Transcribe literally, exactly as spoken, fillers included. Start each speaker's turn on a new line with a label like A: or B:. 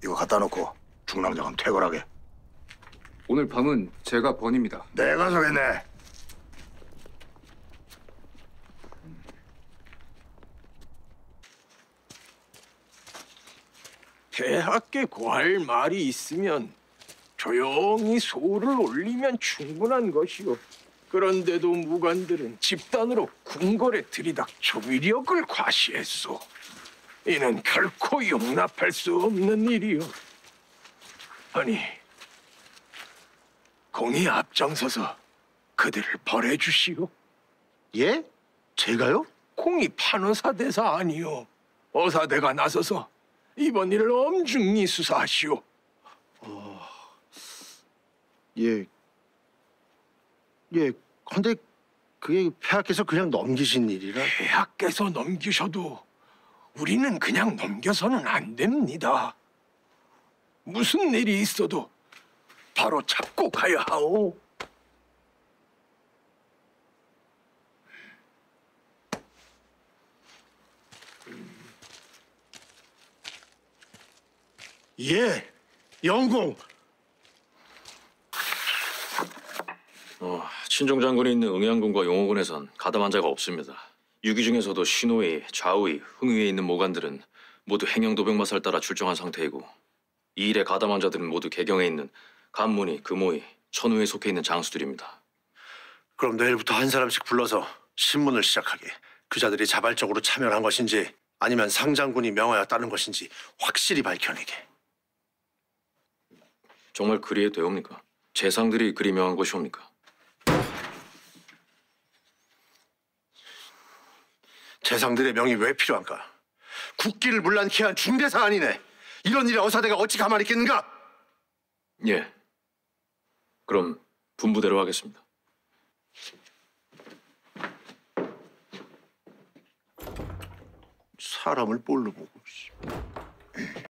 A: 이거 갖다 놓고 중랑장은 퇴근하게.
B: 오늘 밤은 제가 번입니다.
A: 내가 정했네.
C: 대학께 고할 말이 있으면 조용히 소를 올리면 충분한 것이오. 그런데도 무관들은 집단으로 궁궐에 들이닥쳐 위력을 과시했소. 이는 결코 용납할 수 없는 일이오. 아니, 공이 앞장서서 그들을 벌해주시오.
A: 예? 제가요?
C: 공이 판호사 대사 아니오. 어사대가 나서서 이번 일을 엄중히 수사하시오.
A: 예. 예. 근데 그게 폐하께서 그냥 넘기신 일이라.
C: 폐하께서 넘기셔도 우리는 그냥 넘겨서는 안 됩니다. 무슨 일이 있어도 바로 잡고 가야 하오.
A: 예. 영공.
D: 어, 친정 장군이 있는 응양군과 용호군에선 가담한 자가 없습니다. 유기 중에서도 신호위, 좌우위, 흥위에 있는 모관들은 모두 행영도병마사를 따라 출정한 상태이고 이 일에 가담한 자들은 모두 개경에 있는 간문위, 금호위, 천우에 속해 있는 장수들입니다.
E: 그럼 내일부터 한 사람씩 불러서 신문을 시작하게. 그 자들이 자발적으로 참여한 것인지 아니면 상장군이 명하였다는 것인지 확실히 밝혀내게.
D: 정말 그리에 되옵니까? 재상들이 그리 명한 것이옵니까?
E: 재상들의 명이 왜 필요한가? 국기를 문란케 한 중대 사안이네. 이런 일에 어사대가 어찌 가만히 있겠는가?
D: 예. 그럼 분부대로 하겠습니다.
E: 사람을 뭘로 보고.